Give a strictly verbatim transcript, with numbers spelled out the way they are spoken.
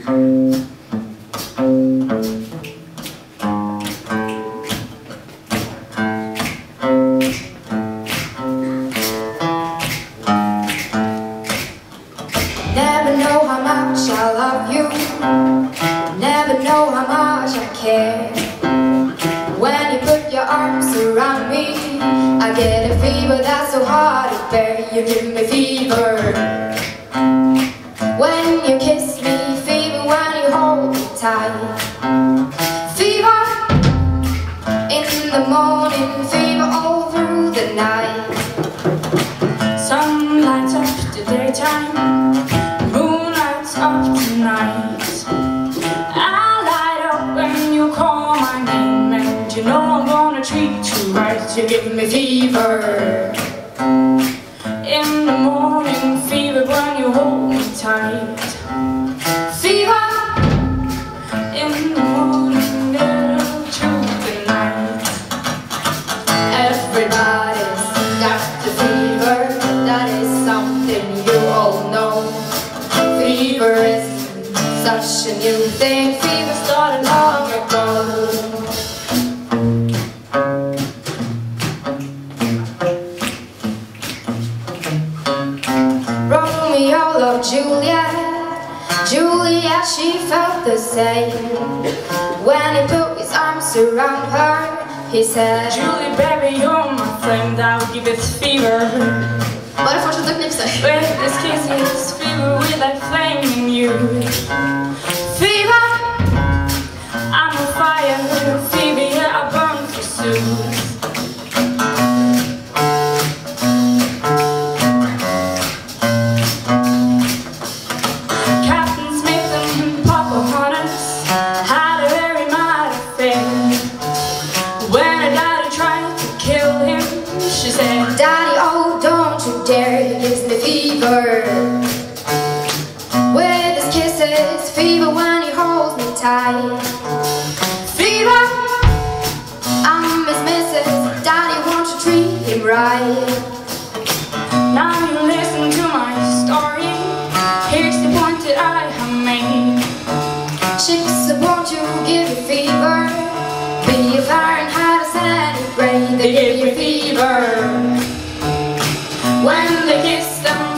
Never know how much I love you, never know how much I care. When you put your arms around me, I get a fever that's so hard to bear. You give me fever when you kiss me, fever when you hold me tight. Fever in the morning, fever all through the night. Sun lights up the daytime, moon lights up the night. I light up when you call my name, and you know I'm gonna treat you right. You give me fever in the morning, fever when you hold me tight. Fever in the morning, girl, through the night. Everybody's got the fever, that is something you all know. Fever is such a new thing, fever started long ago. Romeo loved Juliet, Juliet, she felt the same. When he put his arms around her, he said, Julie baby, you're my friend, I'll give it fever. Bara fortsätt att knipsa. With this kiss is fever with that flame in you. Fever, I'm on fire, fever, yeah, I burn for soon. She said, Daddy, oh, don't you dare, he gives me fever. With his kisses, fever when he holds me tight. Fever, I'm his missus, Daddy, won't you treat him right? now you listen to my story, here's the point that I have made. Chicks, won't you give me fever? Be a Fahrenheit or centigrade, they give you fever. When they kiss them